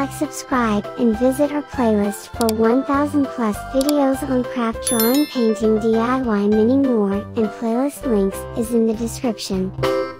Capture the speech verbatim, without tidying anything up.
like, subscribe, and visit our playlist for one thousand plus videos on craft drawing, painting, D I Y, many more, and playlist links is in the description.